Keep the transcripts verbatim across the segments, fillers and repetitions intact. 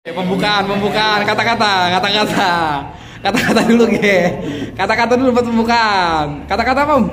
Pembukaan, pembukaan, kata-kata, kata-kata, kata-kata dulu, ge, kata-kata dulu buat pembukaan, kata-kata om.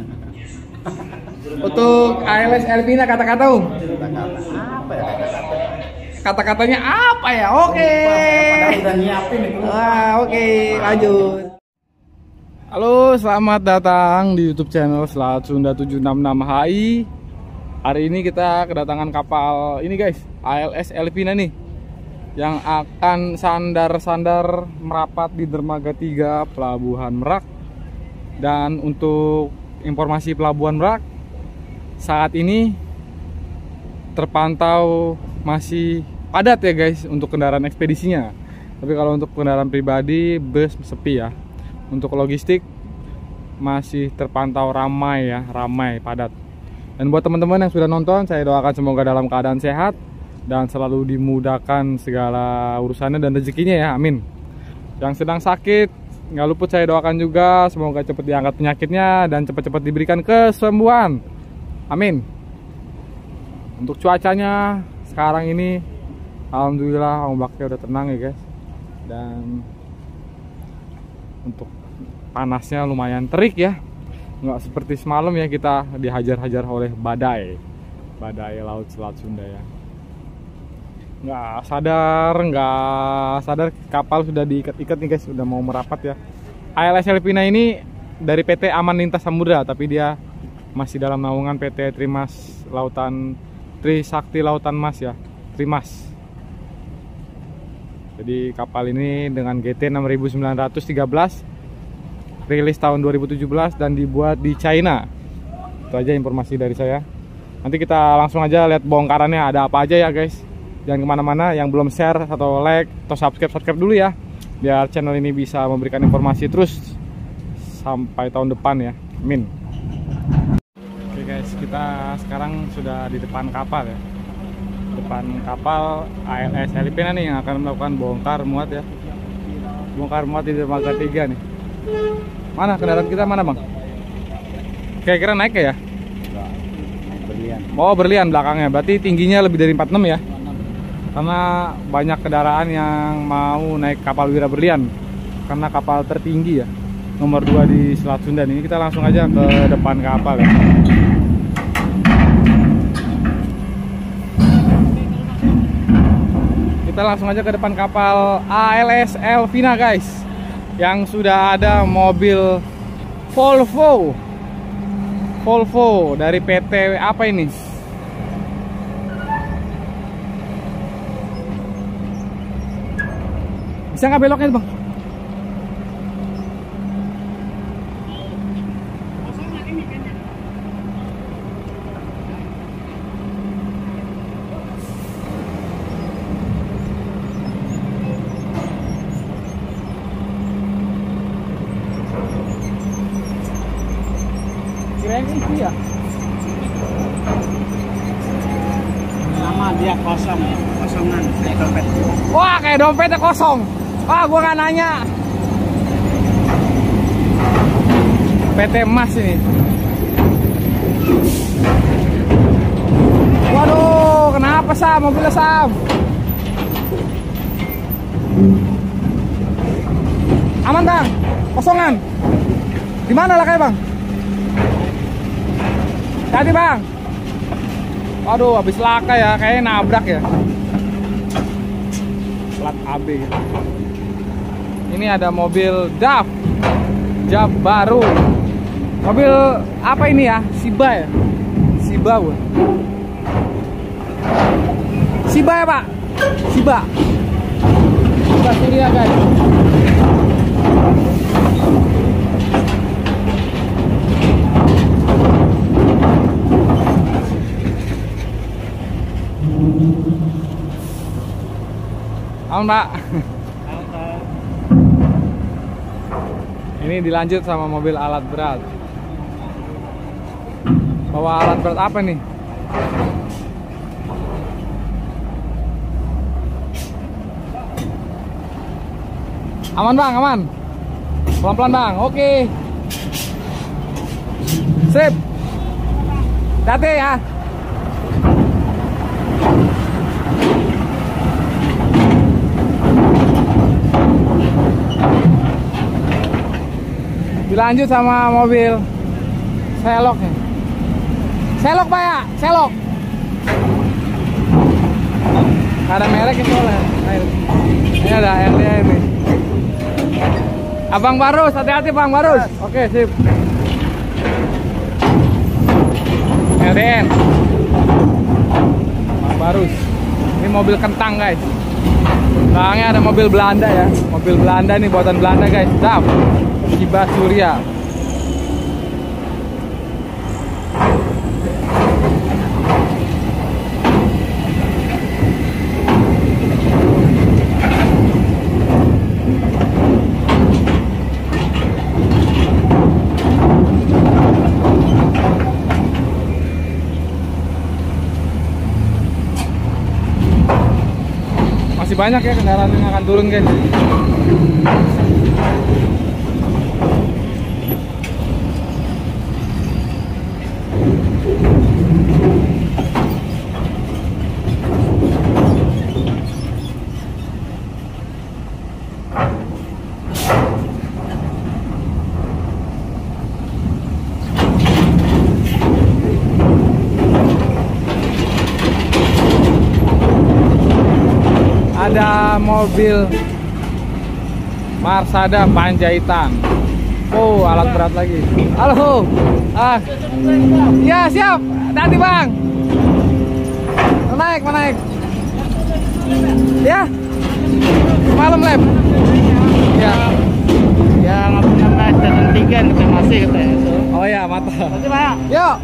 Untuk A L S Elvina kata-kata om. Kata-katanya apa ya? Oke. Udah nyiapin itu. Wah, oke, lanjut. Halo, selamat datang di YouTube channel Selat Sunda tujuh enam enam H I. Hari ini kita kedatangan kapal ini guys, A L S Elvina nih, yang akan sandar-sandar merapat di dermaga tiga Pelabuhan Merak. Dan untuk informasi Pelabuhan Merak, saat ini terpantau masih padat ya guys untuk kendaraan ekspedisinya. Tapi kalau untuk kendaraan pribadi, bus sepi ya. Untuk logistik masih terpantau ramai ya, ramai, padat. Dan buat teman-teman yang sudah nonton, saya doakan semoga dalam keadaan sehat dan selalu dimudahkan segala urusannya dan rezekinya ya, amin. Yang sedang sakit, nggak luput saya doakan juga semoga cepat diangkat penyakitnya dan cepat-cepat diberikan kesembuhan, amin. Untuk cuacanya sekarang ini alhamdulillah ombaknya udah tenang ya guys. Dan untuk panasnya lumayan terik ya, nggak seperti semalam ya kita dihajar-hajar oleh badai badai laut Selat Sunda ya. Nggak sadar, nggak sadar kapal sudah diikat-ikat nih guys, sudah mau merapat ya. A L S Elvina ini dari P T Aman Lintas Samudra, tapi dia masih dalam naungan P T Trimas Lautan Trisakti Lautan Mas ya, Trimas. Jadi kapal ini dengan G T enam ribu sembilan ratus tiga belas, rilis tahun dua ribu tujuh belas dan dibuat di China. Itu aja informasi dari saya. Nanti kita langsung aja lihat bongkarannya ada apa aja ya guys. Jangan kemana-mana, yang belum share atau like atau subscribe, subscribe dulu ya, biar channel ini bisa memberikan informasi terus sampai tahun depan ya, amin. Oke guys, kita sekarang sudah di depan kapal ya, depan kapal A L S Elvina nih yang akan melakukan bongkar muat ya, bongkar muat di dermaga tiga nih. Mana kendaraan kita, mana bang? Kira-kira naik ya? Berlian. Oh berlian belakangnya, berarti tingginya lebih dari empat puluh enam ya? Karena banyak kendaraan yang mau naik kapal Wira Berlian, karena kapal tertinggi ya, nomor dua di Selat Sunda. Ini kita langsung aja ke depan kapal ya. Kita langsung aja ke depan kapal A L S Elvina guys, yang sudah ada mobil Volvo Volvo dari P T apa ini? Bisa nggak beloknya bang? Kirain isi ya? Nama dia kosong, kosongan kayak dompet. Wah kayak dompetnya kosong. Wah gua nggak nanya. P T Mas ini. Waduh, kenapa Sam? Mobilnya Sam. Aman bang? Kosongan? Di mana lah kayak bang? Tadi bang. Waduh, habis laka ya, kayaknya nabrak ya. Plat A B. Ini ada mobil D A F, D A F baru. Mobil apa ini ya? Shiba ya? Shiba bu. Shiba ya pak? Shiba. Shiba sini ya guys. Aman pak. Ini dilanjut sama mobil alat berat. Bawa alat berat apa nih? Aman bang, aman. Pelan-pelan bang, oke. Sip. Hati ya. Dilanjut sama mobil Selok nih. Selok Pak ya, Selok. Ada merek itu soalnya. Ini ada R D ini. Abang Barus, hati-hati Bang Barus. Oke, sip. L D N. Bang Barus. Ini mobil kentang, guys. Belakangnya ada mobil Belanda ya. Mobil Belanda nih, buatan Belanda, guys. Dap. Shiba Surya. Masih banyak ya kendaraan yang akan turun, guys. Ada mobil Marsada Panjaitan. Oh, alat berat lagi. Halo. Ah. Ya, siap. Nanti, Bang. Naik, naik. Ya. Malam lab. Ya. Ya nggak punya mas dan tiga kita masih katanya. Oh ya, mantap. Masih Pak. Yuk.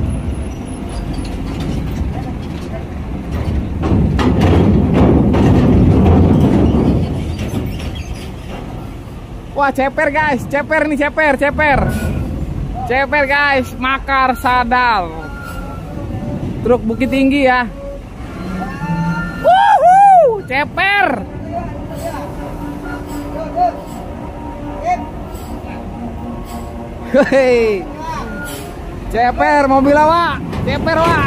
Wah, ceper guys, ceper nih, ceper, ceper. Ceper guys, Makar Sadal. Truk Bukit Tinggi ya. Wuhu, ceper. Hei. Ceper mobil awak, ceper wah.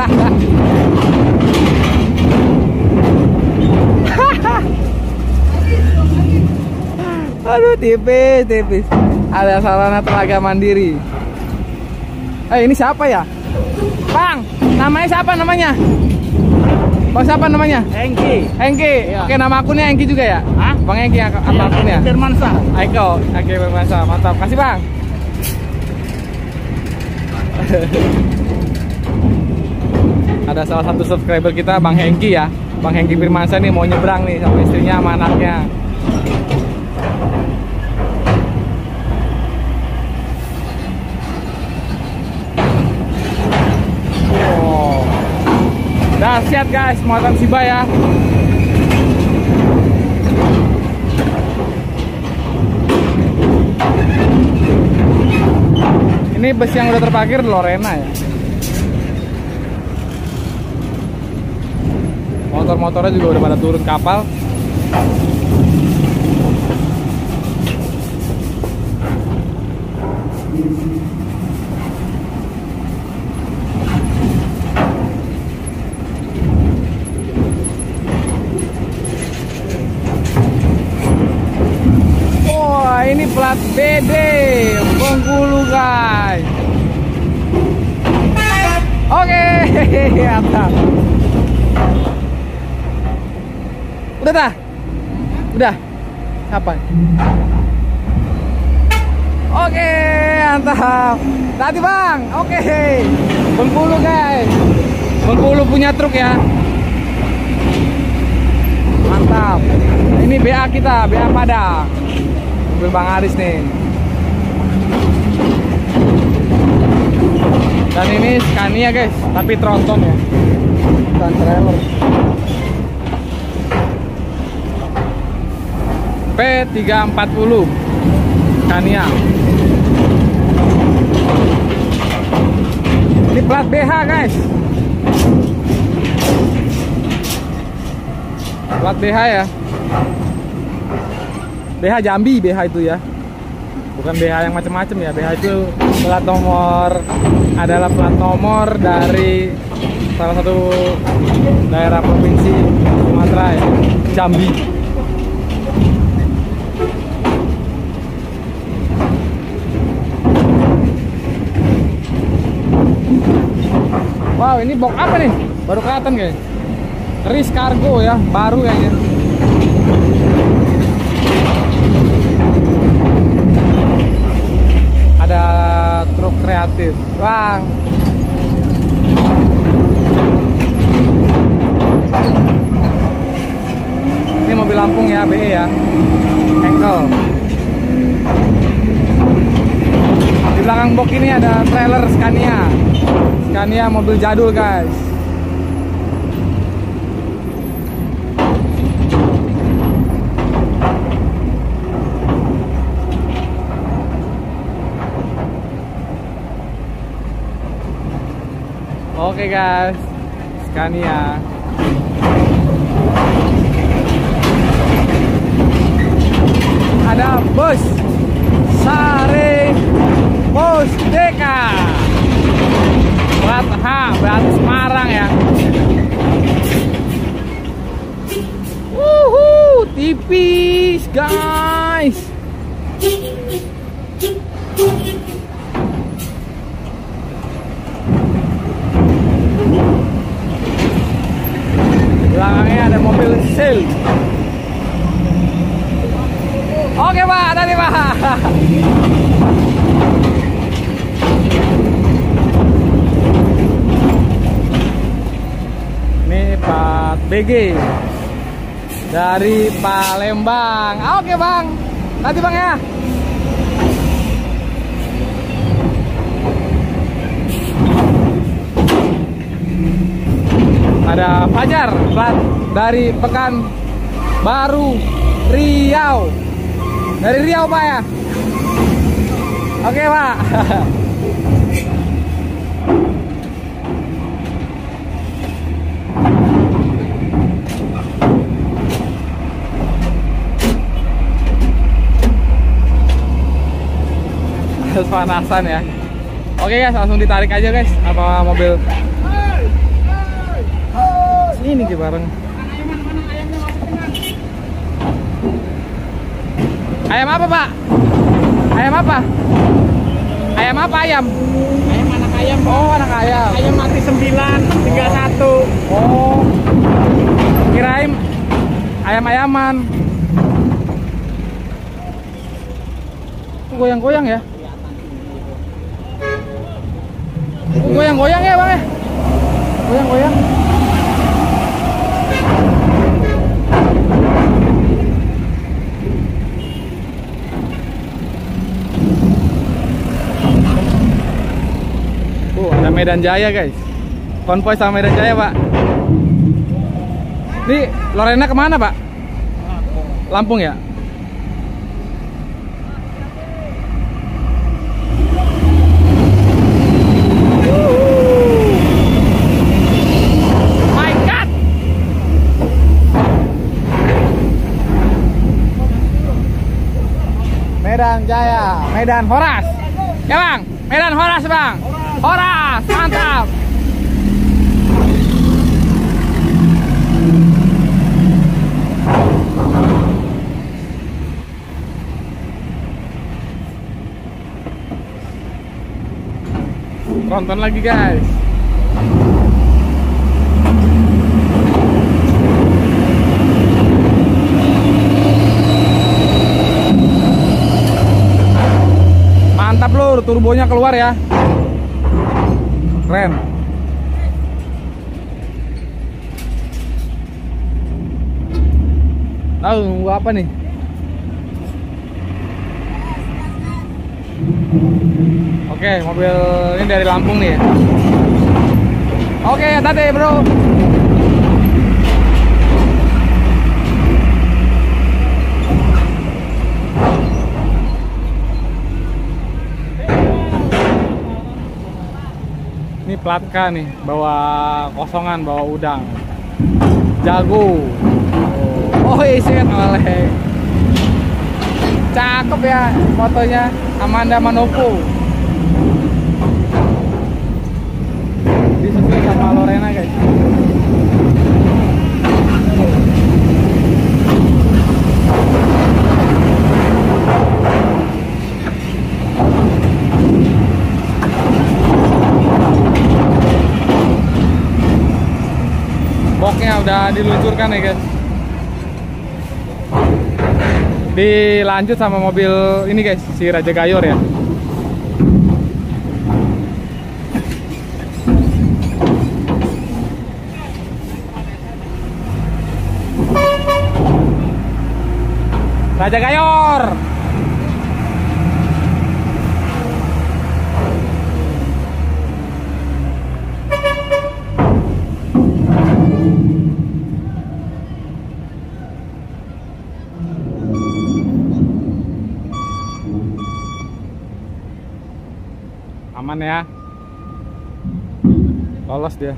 Aduh, tipis, tipis. Ada sarana tenaga mandiri. Eh, ini siapa ya? Bang, namanya siapa namanya? Bang siapa namanya? Engki. Engki. Ya. Oke, nama akunnya Engki juga ya? Hah? Bang Engki apa Ya, akunnya? Firmansyah. Aiko, Oke Firmansyah. Mantap. Kasih, Bang. Ada salah satu subscriber kita, Bang Hengki ya. Bang Hengki Firmansyah nih mau nyebrang nih sama istrinya sama anaknya. Dahsyat guys, muatan Shiba ya. Ini bus yang udah terparkir Lorena ya. Motor-motornya juga udah pada turun kapal. Ini plat B D Bengkulu guys. Oke, mantap. Udah dah, udah. Apa? Oke, mantap. Tadi Bang, oke. Bengkulu guys. Bengkulu punya truk ya. Mantap. Ini B A kita, B A Padang. Mobil Bang Aris nih. Dan ini Scania guys, tapi tronton ya, bukan trailer. P tiga empat nol Scania. Ini plat B H guys. Plat B H ya. B H Jambi, B H itu ya. Bukan B H yang macam-macam ya. B H itu plat nomor, adalah plat nomor dari salah satu daerah provinsi Sumatera ya, Jambi. Wow, ini box apa nih? Baru kelihatan guys. Risk Cargo ya, baru kayaknya. Ada truk kreatif. Wah. Ini mobil Lampung ya, B E ya. Engkel. Di belakang box ini ada trailer Scania. Scania mobil jadul guys. Oke guys, Scania. Ada bus Sare Pusdeka. Plat H, berarti Semarang ya. Wuhu, tipis guys. Belakangnya ada mobil Sail. Oke Pak, tadi Pak. Ini Pak B G dari Palembang. Oke Bang, nanti Bang ya. Ada Fajar plat dari Pekanbaru Riau. Dari Riau Pak ya. Oke Pak. Panasan ya. Oke guys, langsung ditarik aja guys. Apa mobil ini ke bareng. Ayam apa Pak? Ayam apa? Ayam apa ayam? Ayam anak ayam. Oh anak ayam. Ayam mati sembilan tiga satu. Oh. Kirain ayam-ayaman. Goyang-goyang ya? Goyang-goyang ya Bang ya? Goyang-goyang. Oh, ada Medan Jaya guys. Konvoy sama Medan Jaya Pak. Ini Lorena kemana Pak? Lampung ya? My God! Medan Jaya, Medan Horas. Ya Bang, Medan Horas Bang. Horas, mantap. Tonton lagi guys. Mantap lur, turbonya keluar ya. Keren. Tahu nunggu apa nih? Oke, mobil ini dari Lampung nih ya. Oke, tadi bro. Ini plat K nih, bawa kosongan, bawa udang. Jago. Oh, oh isi oleh. Cakep ya fotonya, Amanda Manopo. Disusul sama Lorena guys. meluncurkan ya guys. Dilanjut sama mobil ini guys, si Raja Gayor ya. Raja Gayor. Aman ya, lolos dia.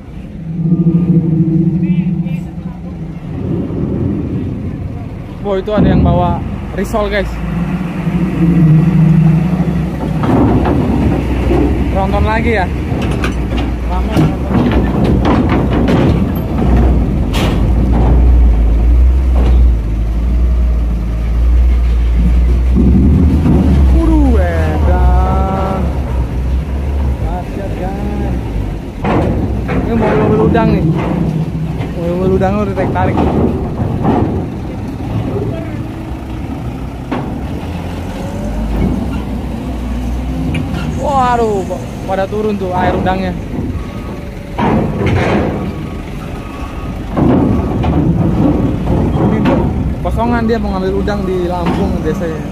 Wow, itu ada yang bawa risol guys. Nonton lagi ya. Ramai nonton. Waduh, edan. Dahsyat guys. Ini mobil-mobil udang nih. Mobil-mobil udang udah tarik-tarik. Waduh, pada turun tuh air udangnya. Ini kosongan, dia mau ngambil udang di Lampung biasanya.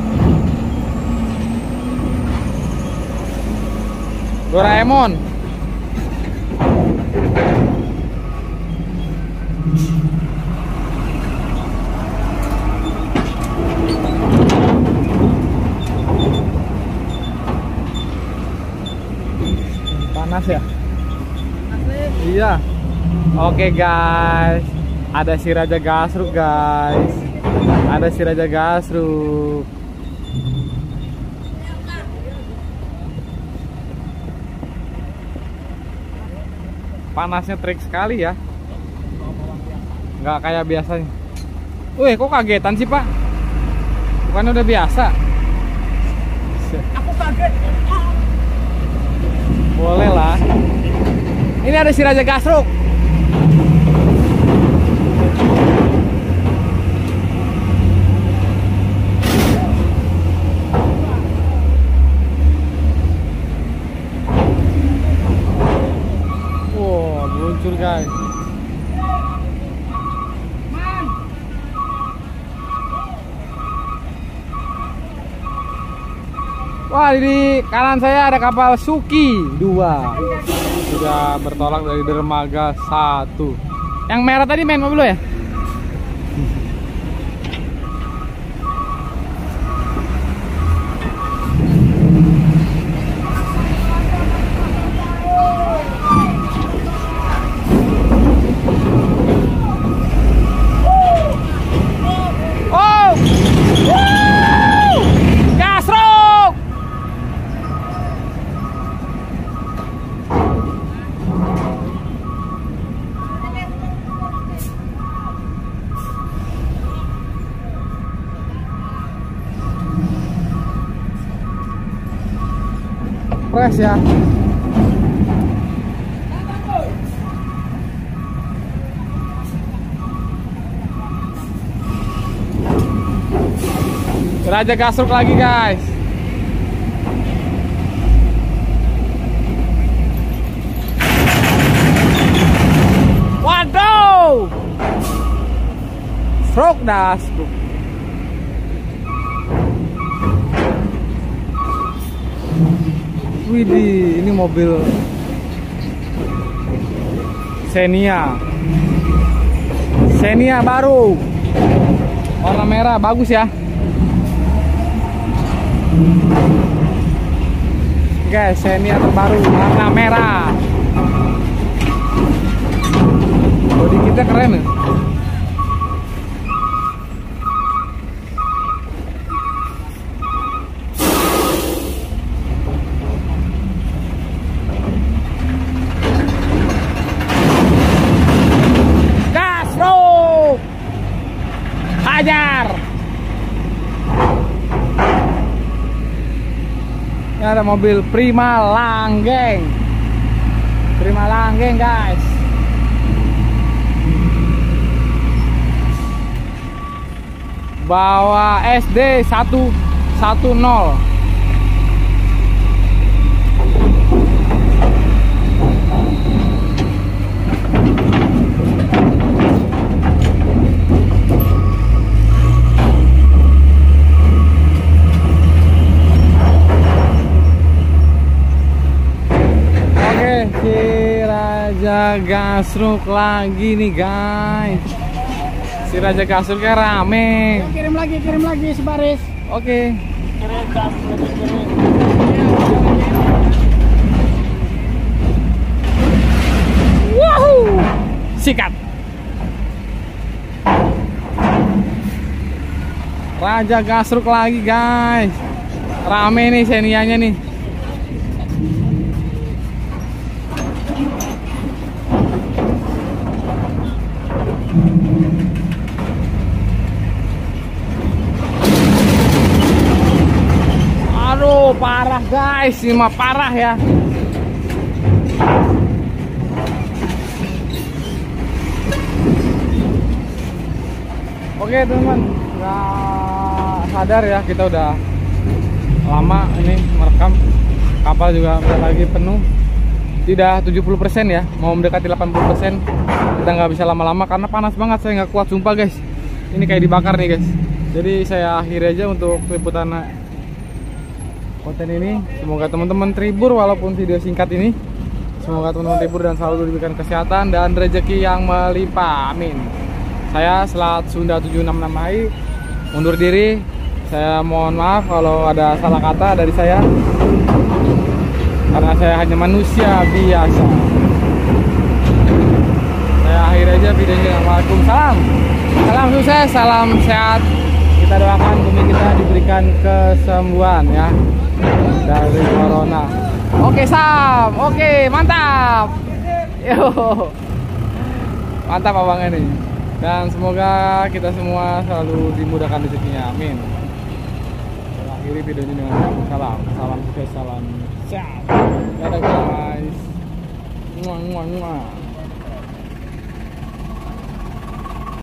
Doraemon. Panas ya? Iya. Oke guys, ada si Raja Gasruk guys. Ada si Raja Gasruk. Panasnya trik sekali ya. Nggak kayak biasanya. Wih, kok kagetan sih Pak? Bukan udah biasa? Aku kaget. Boleh lah. Ini ada si Raja Gasruk. Wow, meluncur guys. Wah, di kanan saya ada kapal Suki dua. Sudah bertolak dari dermaga satu. Yang merah tadi main mobil lo ya? Oh! Woo! Gasruk! Press ya. Raja Gasruk lagi guys. Waduh, stroke das. Widih, ini mobil Xenia. Xenia baru. Warna merah, bagus ya. Guys, Xenia terbaru warna merah. Bodi kita keren ya. Hajar. Ini ada mobil Prima Langgeng. Prima Langgeng guys. bawa S D satu satu nol. Si Raja Gasruk lagi nih guys. Si Raja Gasruknya rame. Kirim lagi, kirim lagi sebaris. Oke. Kirim, kirim, kirim. Wahoo! Sikat. Raja Gasruk lagi guys. Rame nih Xenianya nih. Aduh, parah guys, ini mah parah ya. Oke teman-teman, nggak sadar ya kita udah lama ini merekam. Kapal juga udah lagi penuh. Tidak tujuh puluh persen ya, mau mendekati delapan puluh persen. Kita nggak bisa lama-lama karena panas banget, saya nggak kuat sumpah guys. Ini kayak dibakar nih guys. Jadi saya akhiri aja untuk liputan konten ini. Semoga teman-teman terhibur walaupun video singkat ini. Semoga teman-teman terhibur dan selalu diberikan kesehatan dan rezeki yang melimpah, amin. Saya Selat Sunda tujuh enam enam A I undur diri. Saya mohon maaf kalau ada salah kata dari saya, karena saya hanya manusia biasa. Saya akhir aja videonya. Waalaikumsalam. Salam sukses, salam sehat. Kita doakan bumi kita diberikan kesembuhan ya dari corona. Oke Sam, oke mantap. Yo, mantap abang ini. Dan semoga kita semua selalu dimudahkan rezekinya, amin. Saya akhiri video ini dengan salam, salam sukses, salam sehat. Dadah guys. Muah muah muah.